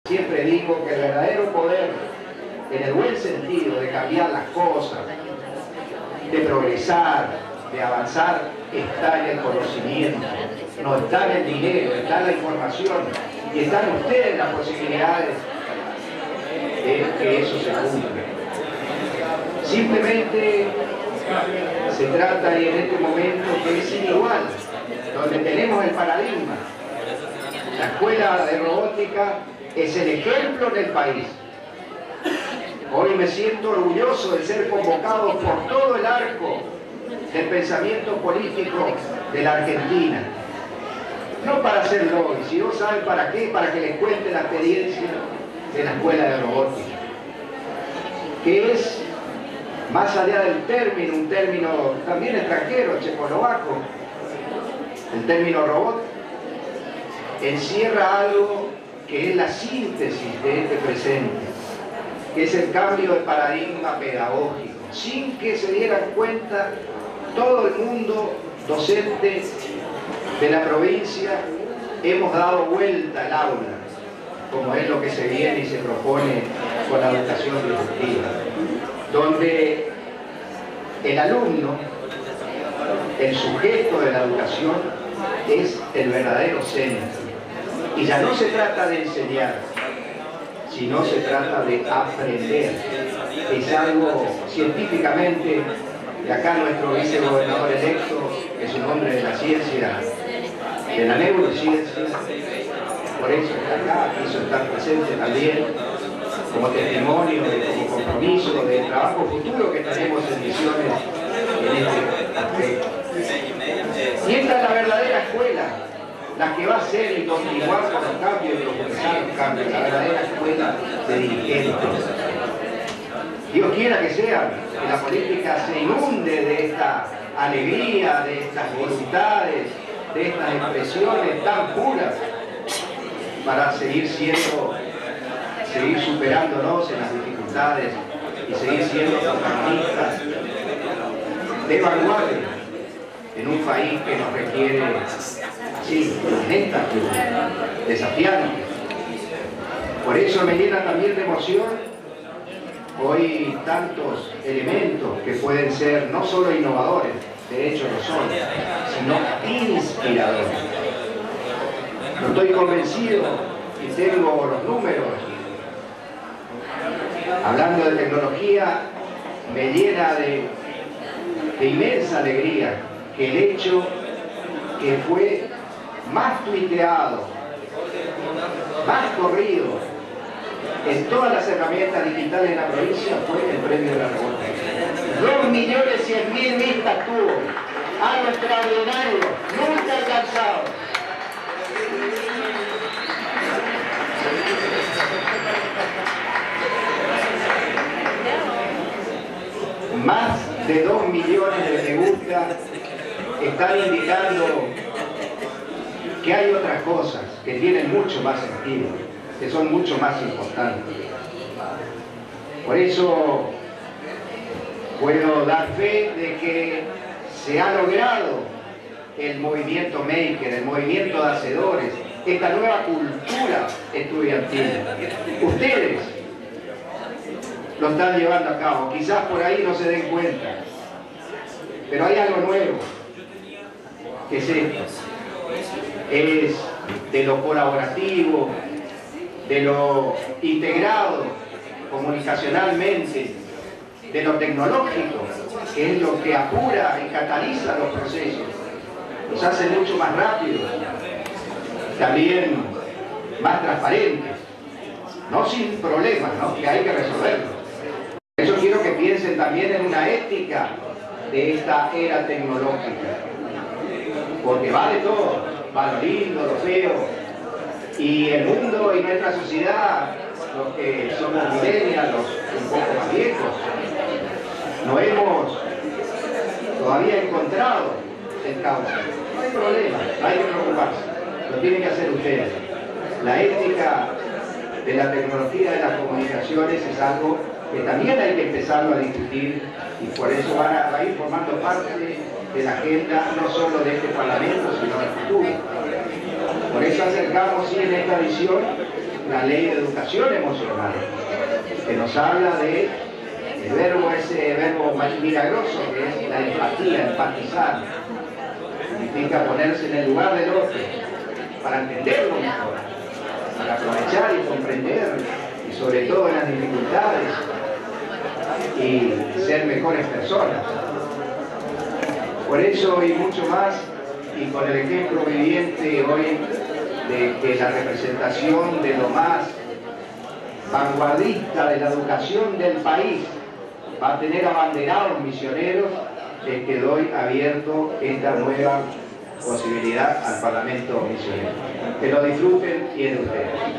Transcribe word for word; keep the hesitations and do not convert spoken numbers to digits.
Siempre digo que el verdadero poder, en el buen sentido de cambiar las cosas, de progresar, de avanzar, está en el conocimiento, no está en el dinero, está en la información y están ustedes las posibilidades de que eso se cumpla. Simplemente se trata, y en este momento que es igual, donde tenemos el paradigma. La escuela de robótica es el ejemplo del país. Hoy me siento orgulloso de ser convocado por todo el arco del pensamiento político de la Argentina. No para hacer lobby, sino saben para qué, para que les cuente la experiencia de la escuela de robótica, que es, más allá del término, un término también extranjero, checoslovaco, el término robot, encierra algo que es la síntesis de este presente, que es el cambio de paradigma pedagógico. Sin que se dieran cuenta, todo el mundo docente de la provincia hemos dado vuelta al aula, como es lo que se viene y se propone con la educación disruptiva, donde el alumno, el sujeto de la educación, es el verdadero centro. Y ya no se trata de enseñar, sino se trata de aprender. Es algo científicamente, y acá nuestro vicegobernador electo es un hombre de la ciencia, de la neurociencia, por eso está acá, quiso estar presente también como testimonio, como compromiso del trabajo futuro que tenemos en Misiones en este aspecto. Y esta es la verdadera escuela, la que va a ser y continuar con los cambios y profundizar los cambios, la verdadera escuela de dirigentes. Dios quiera que sea, que la política se inunde de esta alegría, de estas voluntades, de estas expresiones tan puras, para seguir siendo, seguir superándonos en las dificultades y seguir siendo protagonistas de vanguardia en un país que nos requiere así, neta, desafiante. Por eso me llena también de emoción hoy tantos elementos que pueden ser no solo innovadores, de hecho lo son, sino inspiradores. No estoy convencido y tengo los números. Hablando de tecnología, me llena de, de inmensa alegría que el hecho que fue más tuiteado, más corrido en todas las herramientas digitales de la provincia fue el premio de la robótica. Dos millones cien mil vistas tuvo, algo extraordinario, nunca alcanzado. Más de dos millones de me gusta están indicando que hay otras cosas que tienen mucho más sentido, que son mucho más importantes. Por eso puedo dar fe de que se ha logrado el movimiento maker, el movimiento de hacedores, esta nueva cultura estudiantil. Ustedes lo están llevando a cabo, quizás por ahí no se den cuenta, pero hay algo nuevo, que es esto, es de lo colaborativo, de lo integrado comunicacionalmente, de lo tecnológico, que es lo que apura y cataliza los procesos, los hace mucho más rápidos, también más transparentes, no sin problemas, ¿no?, que hay que resolverlos. Por eso quiero que piensen también en una ética de esta era tecnológica, porque va de todo, va lo lindo, lo feo, y el mundo y nuestra sociedad, los que somos millennials, los un poco más viejos, no hemos todavía encontrado el cauce. No hay problema, no hay que preocuparse, lo tienen que hacer ustedes. La ética de la tecnología de las comunicaciones es algo que también hay que empezarlo a discutir y por eso va a, va a ir formando parte de la agenda no solo de este Parlamento, sino del futuro. Por eso acercamos sí, en esta edición la ley de educación emocional, que nos habla de el verbo, ese verbo milagroso que es la empatía, empatizar. Significa ponerse en el lugar del otro, para entenderlo mejor, para aprovechar y comprender, y sobre todo en las dificultades, y ser mejores personas. Por eso y mucho más, y con el ejemplo viviente hoy de que la representación de lo más vanguardista de la educación del país va a tener abanderados misioneros, es que doy abierto esta nueva posibilidad al Parlamento misionero. Que lo disfruten y en ustedes.